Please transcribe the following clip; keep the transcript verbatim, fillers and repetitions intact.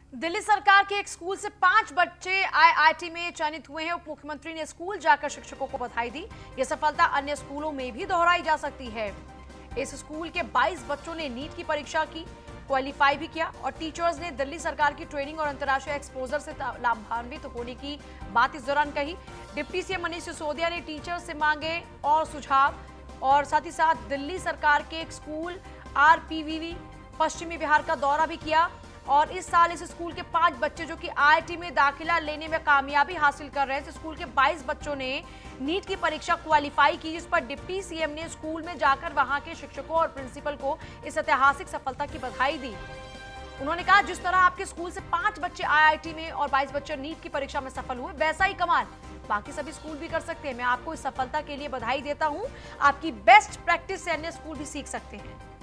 दिल्ली सरकार के एक स्कूल से पांच बच्चे आईआईटी में चयनित हुए हैं। उप मुख्यमंत्री ने स्कूल जाकर शिक्षकों को बधाई दी। यह सफलता अन्य स्कूलों में भी दोहराई जा सकती है। इस स्कूल के बाईस बच्चों ने नीट की परीक्षा की, क्वालिफाई भी किया और टीचर्स ने दिल्ली सरकार की ट्रेनिंग और अंतर्राष्ट्रीय एक्सपोजर से लाभान्वित होने की बात इस दौरान कही। डिप्टी सीएम मनीष सिसोदिया ने टीचर्स से मांगे और सुझाव और साथ ही साथ दिल्ली सरकार के एक स्कूल आरपीवीवी पश्चिमी बिहार का दौरा भी किया और इस साल इस स्कूल के पांच बच्चे जो कि आईआईटी में दाखिला लेने में कामयाबी हासिल कर रहे हैं। इस स्कूल के बाईस बच्चों ने नीट की परीक्षा क्वालिफाई की, जिस पर डिप्टी सीएम ने स्कूल में जाकर वहां के शिक्षकों और प्रिंसिपल को इस ऐतिहासिक सफलता की बधाई दी। उन्होंने कहा, जिस तरह आपके स्कूल से पांच बच्चे आईआईटी में और बाईस बच्चे नीट की परीक्षा में सफल हुए, वैसा ही कमाल बाकी सभी स्कूल भी कर सकते हैं। मैं आपको इस सफलता के लिए बधाई देता हूं। आपकी बेस्ट प्रैक्टिस से अन्य स्कूल भी सीख सकते हैं।